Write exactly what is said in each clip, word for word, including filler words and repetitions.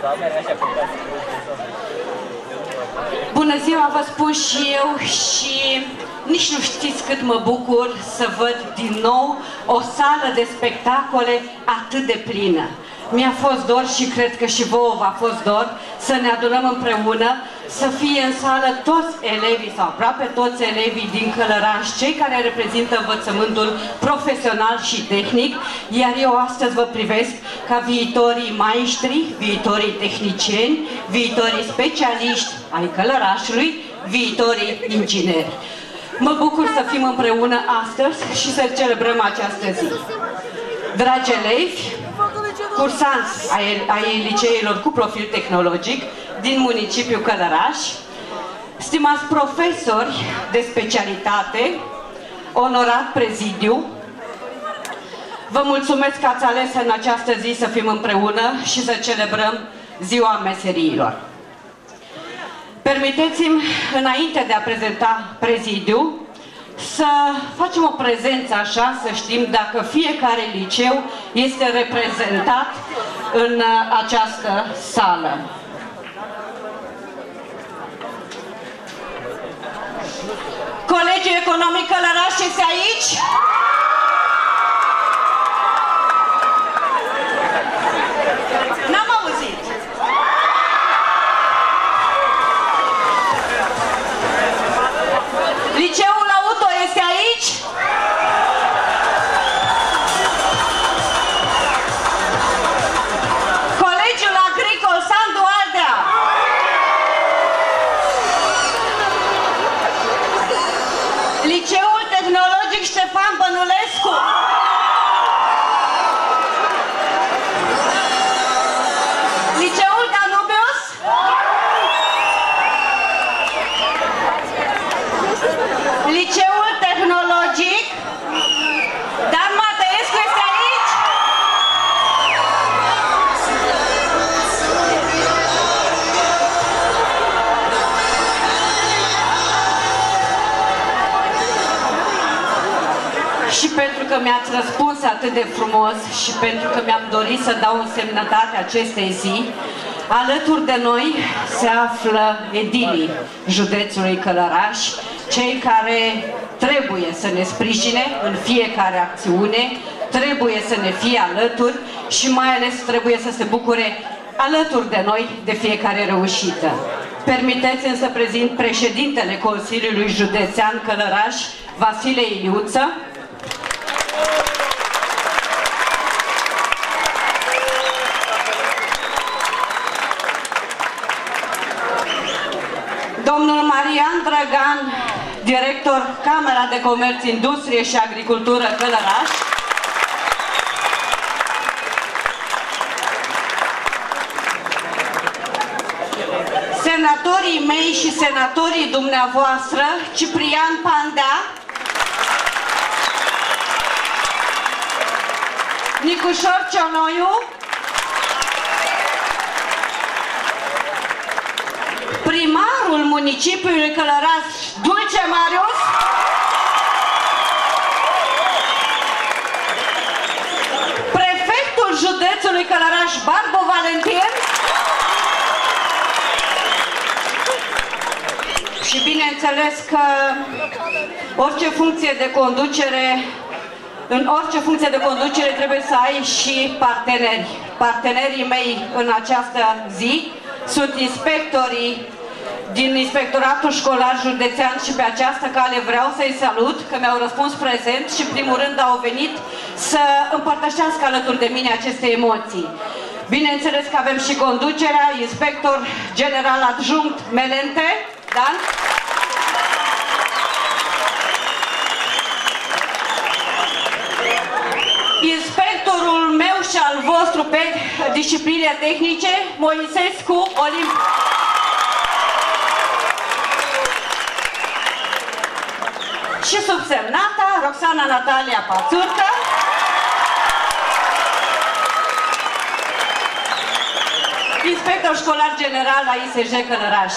Bună ziua, vă spun și eu și nici nu știți cât mă bucur să văd din nou o sală de spectacole atât de plină. Mi-a fost dor și cred că și vouă v-a fost dor să ne adunăm împreună, să fie în sală toți elevii sau aproape toți elevii din Călăraș, cei care reprezintă învățământul profesional și tehnic, iar eu astăzi vă privesc ca viitorii maestri, viitorii tehnicieni, viitorii specialiști ai Călărașului, viitorii ingineri. Mă bucur să fim împreună astăzi și să celebrăm această zi. Dragi elevi, cursanți ai, ai liceilor cu profil tehnologic din municipiul Călăraș, stimați profesori de specialitate, onorat prezidiu, vă mulțumesc că ați ales în această zi să fim împreună și să celebrăm Ziua Meseriilor. Permiteți-mi, înainte de a prezenta prezidiu, să facem o prezență așa, să știm dacă fiecare liceu este reprezentat în această sală. Colegiul Economic Călăraș este aici? N-am auzit. Liceul Auto este aici? Colegiul Agricol Sandu Ardea? Liceul Tehnologic Ștefan Bănulescu? Liceul Danubius? Liceul Tehnologic Dan Mateescu este aici? Și pentru că mi-ați răspuns atât de frumos și pentru că mi-am dorit să dau însemnătate acestei zi, alături de noi se află edilii județului Călăraș, cei care trebuie să ne sprijine în fiecare acțiune, trebuie să ne fie alături și mai ales trebuie să se bucure alături de noi de fiecare reușită. Permiteți-mi să prezint președintele Consiliului Județean Călăraș, Vasile Iliuță, domnul Marian Drăgan, director Camera de Comerț, Industrie și Agricultură Călăraș, senatorii mei și senatorii dumneavoastră, Ciprian Pandea, Nicușor Cionoiu, primarul municipiului Călăraș, Dulce Marius, prefectul județului Călăraș, Barbu Valentin, și bineînțeles că orice funcție de conducere, în orice funcție de conducere trebuie să ai și parteneri. Partenerii mei în această zi sunt inspectorii din Inspectoratul Școlar Județean și pe această cale vreau să-i salut, că mi-au răspuns prezent și primul rând au venit să împărtășească alături de mine aceste emoții. Bineînțeles că avem și conducerea, inspector general adjunct Melente, Dan. Inspectorul meu și al vostru pe discipline tehnice, Moisescu Olimp. Și subsemnata, Roxana Natalia Pațurcă. Inspector școlar general la I S J Călăraș.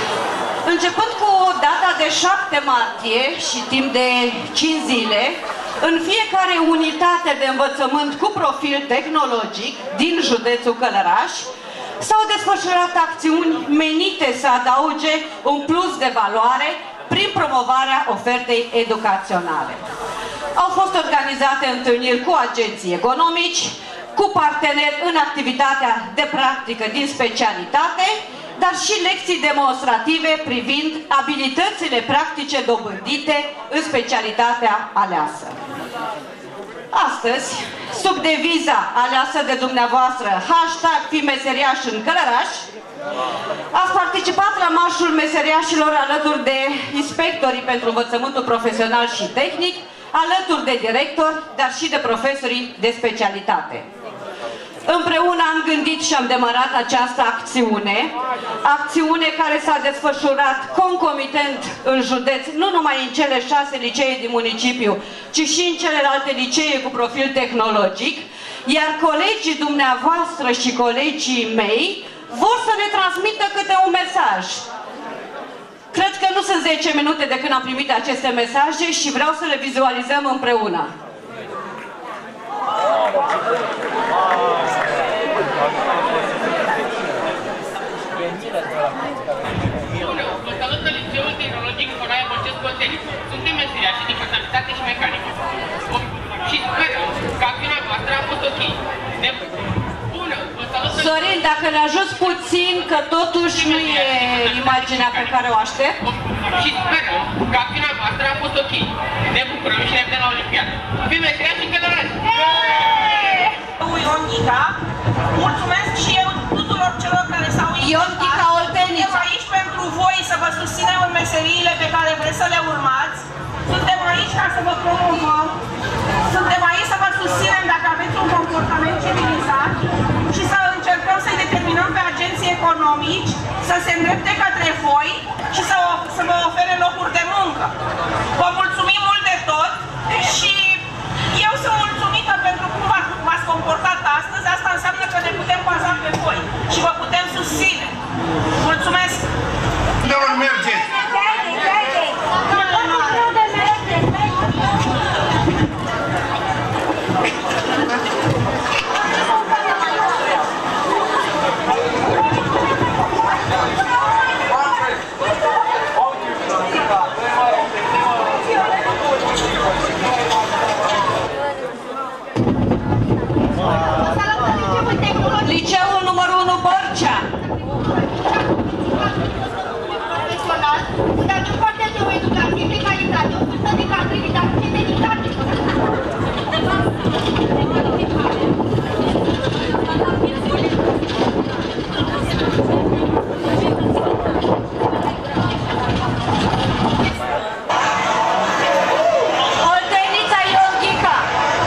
Începând cu data de șapte martie și timp de cinci zile, în fiecare unitate de învățământ cu profil tehnologic din județul Călăraș s-au desfășurat acțiuni menite să adauge un plus de valoare prin promovarea ofertei educaționale. Au fost organizate întâlniri cu agenții economici, cu parteneri în activitatea de practică din specialitate, dar și lecții demonstrative privind abilitățile practice dobândite în specialitatea aleasă. Astăzi, sub deviza aleasă de dumneavoastră, hashtag Fi meseriaș în Călăraș, ați participat la marșul meseriașilor alături de inspectorii pentru învățământul profesional și tehnic, alături de directori, dar și de profesorii de specialitate. Împreună am gândit și am demarat această acțiune, acțiune care s-a desfășurat concomitent în județ, nu numai în cele șase licee din municipiu, ci și în celelalte licee cu profil tehnologic, iar colegii dumneavoastră și colegii mei vor să ne transmită câte un mesaj. Cred că nu sunt zece minute de când am primit aceste mesaje și vreau să le vizualizăm împreună. Vă salută Liceul Tehnologic Coraia Bălcesc Bălteni. Suntem meseriași din contabilitate și mecanică. Și sperăm că acțiunea voastră a fost ok. Ne... Bună! Vă salută... Sorin, dacă ne ajuți puțin, că totuși nu e imaginea pe care o aștept. Și sperăm că acțiunea voastră a fost ok. Ne bucurăm și ne vedem la Olimpiadă. Fii meseriași în Călăraș! Ion Ghica. Mulțumesc și eu tuturor celor care s-au implicat. Suntem aici pentru voi să vă susținem în meseriile pe care vreți să le urmați. Suntem aici ca să vă promovăm. Suntem aici să vă susținem dacă aveți un comportament civilizat și să încercăm să-i determinăm pe agenții economici să se îndrepte către voi și să, să vă ofere locuri de muncă. Vă mulțumim mult de tot și eu sunt mulțumită pentru cum v-ați comportat astăzi. Asta înseamnă că ne putem baza pe voi și vă putem susține. Mulțumesc! De unde mergeți? Liceul numărul unu Bărcea. Profesional, dar nu poate de o educație de calitate, o sursă de calitate și dedicație. Oltenița Ion Ghica.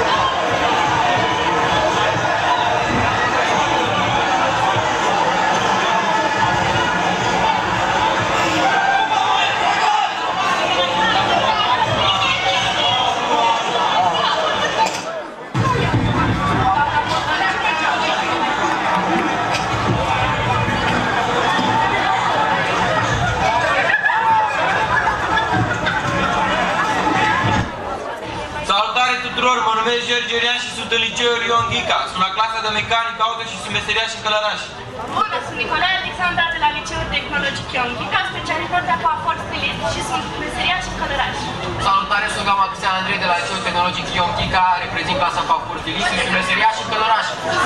Tuturor, mă numesc Gergerian și sunt în liceul Ion Ghica. Sunt la clasa de mecanică auto și sunt meseriaș în Călăraș. Bună, sunt Nicolae Alexandra de la Liceul Tehnologic Ion Ghica, specialitatea coafor stilist și sunt meseriaș în Călăraș. Salutare, sunt Gama Cristian Andrei de la Liceul Tehnologic Ion Ghica, reprezint clasa coafor stilist și sunt meseriaș în Călăraș.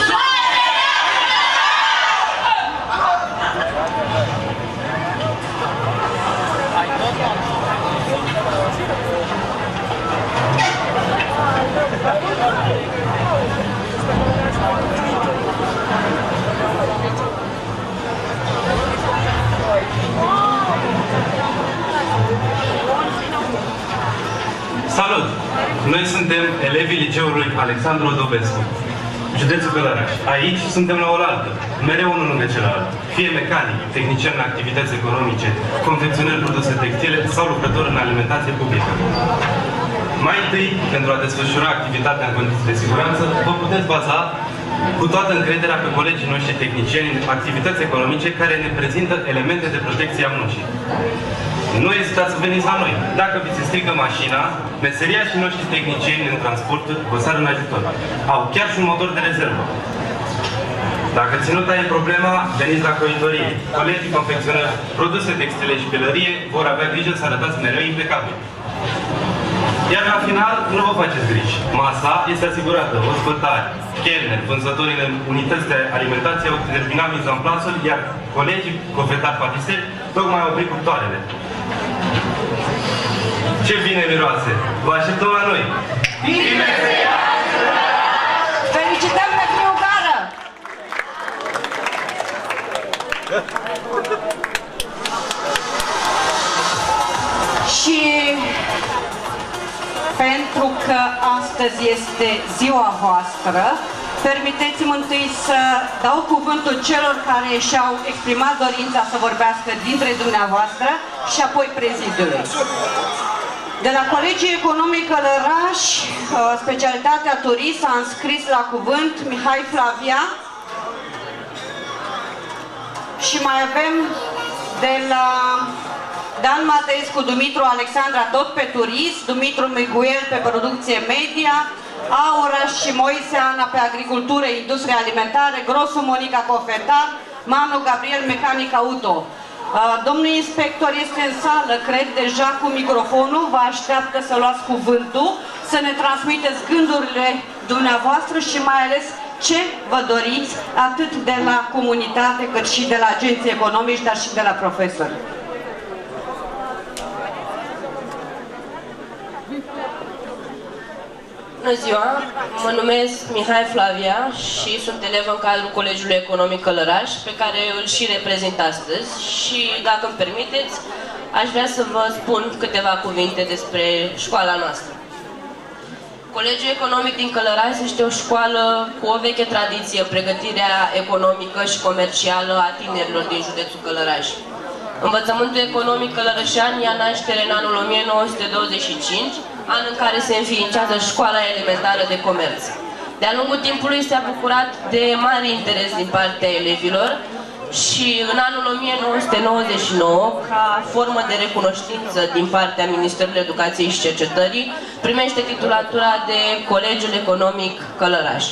Salut! Noi suntem elevii liceului Alexandru Odobescu, județul Călăraș. Aici suntem la oaltă, mereu unul lângă celălalt. Fie mecanic, tehnician în activități economice, confecționări produse textile sau lucrător în alimentație publică. Mai întâi, pentru a desfășura activitatea în condiții de siguranță, vă puteți baza cu toată încrederea pe colegii noștri tehnicieni în activități economice care ne prezintă elemente de protecție a muncii. Nu ezitați să veniți la noi. Dacă vi se strică mașina, meseriașii noștri tehnicieni în transporturi vă sar în ajutor. Au chiar și un motor de rezervă. Dacă ținuta e problema, veniți la croitorie. Colegii confecționări produse textile și pelărie vor avea grijă să arătați mereu impecabil. Iar la final, nu vă faceți griji. Masa este asigurată, ospătari, chelneri, vânzătorii în unități de alimentație au terminat mizanplasul, iar colegii, cofetari, patiseri, tocmai au oprit cuptoarele. Ce bine miroase! Vă așteptăm la noi! Bine! Felicităm pe Criu Gară! Și pentru că astăzi este ziua voastră, permiteți-mi întâi să dau cuvântul celor care și-au exprimat dorința să vorbească dintre dumneavoastră și apoi prezidiului. De la Colegiul Economic Călăraș, specialitatea turist, s-a înscris la cuvânt Mihai Flavia și mai avem de la Dan Mateescu, Dumitru Alexandra, tot pe turism, Dumitru Miguel pe producție media, Aura și Moise Ana pe agricultură, industrie alimentare, Grosu Monica Cofetar, Manu Gabriel mecanic auto. Domnul inspector este în sală, cred, deja cu microfonul, vă așteaptă să luați cuvântul, să ne transmiteți gândurile dumneavoastră și mai ales ce vă doriți, atât de la comunitate, cât și de la agenții economici, dar și de la profesori. Bună ziua! Mă numesc Mihai Flavia și sunt elev în cadrul Colegiului Economic Călăraș, pe care îl și reprezint astăzi și, dacă îmi permiteți, aș vrea să vă spun câteva cuvinte despre școala noastră. Colegiul Economic din Călăraș este o școală cu o veche tradiție, pregătirea economică și comercială a tinerilor din județul Călăraș. Învățământul economic călărășean ia naștere în anul o mie nouă sute douăzeci și cinci, an în care se înființează Școala Elementară de Comerț. De-a lungul timpului s-a bucurat de mare interes din partea elevilor și în anul o mie nouă sute nouăzeci și nouă, ca formă de recunoștință din partea Ministerului Educației și Cercetării, primește titulatura de Colegiul Economic Călăraș.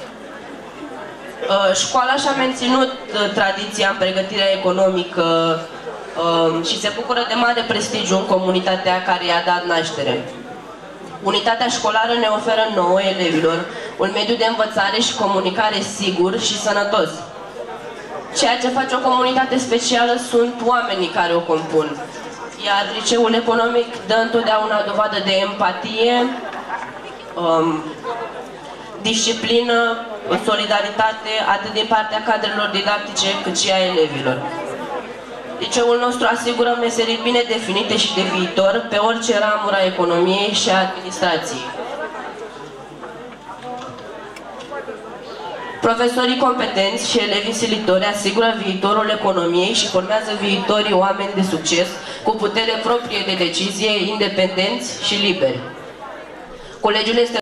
Școala și-a menținut tradiția în pregătirea economică și se bucură de mare prestigiu în comunitatea care i-a dat naștere. Unitatea școlară ne oferă nouă, elevilor, un mediu de învățare și comunicare sigur și sănătos. Ceea ce face o comunitate specială sunt oamenii care o compun. Iar liceul economic dă întotdeauna dovadă de empatie, um, disciplină, solidaritate, atât din partea cadrelor didactice cât și a elevilor. Liceul nostru asigură meserii bine definite și de viitor pe orice ramură a economiei și a administrației. Profesorii competenți și elevii silitori asigură viitorul economiei și formează viitorii oameni de succes cu putere proprie de decizie, independenți și liberi. Colegiul este